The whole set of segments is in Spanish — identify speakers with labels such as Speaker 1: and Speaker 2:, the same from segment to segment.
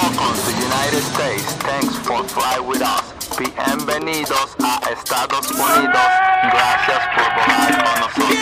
Speaker 1: Welcome to United States. Thanks for flying with us. Bienvenidos a Estados Unidos. Gracias por volar con nosotros.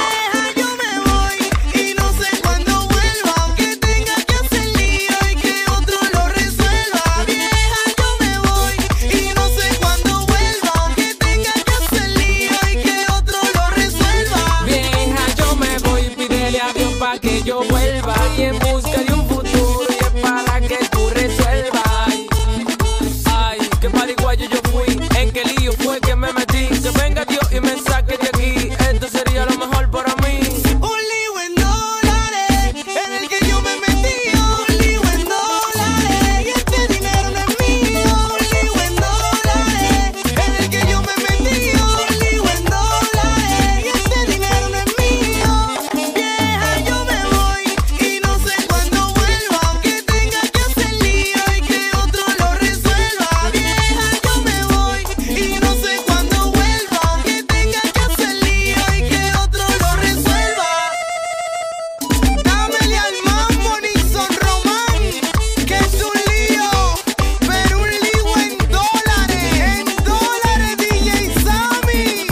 Speaker 2: Que yo vuelva y en busca de un futuro y es para que tú resuelvas. Ay, que pariguayo yo fui, en qué lío fue que me metí. Que venga Dios y me saque de aquí, esto sería lo mejor para mí.
Speaker 3: Un lío en dólares, en el que yo me metí. Un lío en dólares, y este dinero no es mío. Un lío en dólares, en el que yo me metí. Un lío en dólares, y este dinero no es mío. Vieja, yo me voy y no sé cuándo vuelva, aunque tenga que hacer lío y que otro lo resuelva. Vieja, yo me voy y no sé cuándo vuelva, aunque tenga que hacer lío y que otro lo resuelva. Dámele al mambo Nixon Román, que es un lío, pero un lío en dólares, DJ Sammy.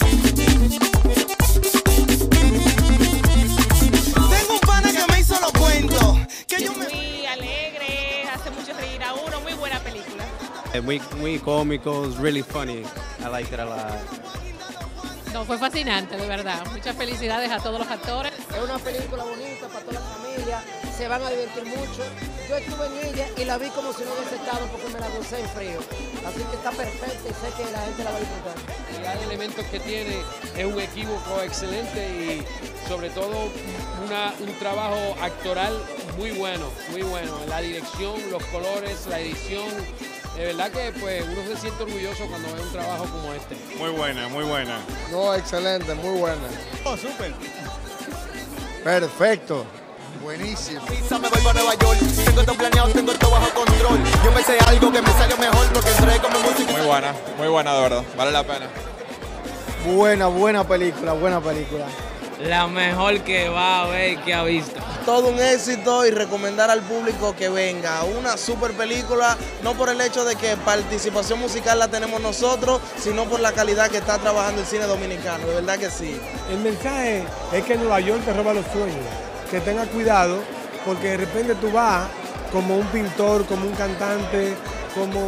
Speaker 3: Tengo un pana que me hizo los cuentos, que yo me...
Speaker 4: Muy alegre, hace mucho reír a uno, muy buena película.
Speaker 5: Muy cómico, it's really funny. I liked it a lot.
Speaker 6: No, fue fascinante, de verdad. Muchas felicidades a todos los actores.
Speaker 7: Es una película bonita para toda la familia, se van a divertir mucho. Yo estuve en ella y la vi como si no hubiese estado porque me la gocé en frío. Así que está perfecta y sé que la gente la va a disfrutar.
Speaker 8: Hay elementos que tiene, es un equívoco excelente y sobre todo un trabajo actoral muy bueno, la dirección, los colores, la edición, de verdad que pues uno se siente orgulloso cuando ve un trabajo como este.
Speaker 9: Muy buena, muy buena.
Speaker 10: No, excelente, muy buena.
Speaker 9: Oh, súper.
Speaker 10: Perfecto. Buenísimo.
Speaker 3: Me voy para Nueva York, tengo todo planeado, tengo todo bajo control. Yo me sé algo que me salió mejor porque entré con mi música.
Speaker 9: Muy buena de verdad, vale la pena.
Speaker 10: Buena película, buena película.
Speaker 2: La mejor que va a ver que ha visto.
Speaker 11: Todo un éxito y recomendar al público que venga. Una super película, no por el hecho de que participación musical la tenemos nosotros, sino por la calidad que está trabajando el cine dominicano, de verdad que sí.
Speaker 12: El mensaje es que Nueva York te roba los sueños, que tengas cuidado porque de repente tú vas como un pintor, como un cantante, como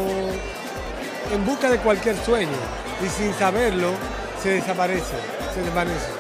Speaker 12: en busca de cualquier sueño y sin saberlo se desaparece, se desvanece.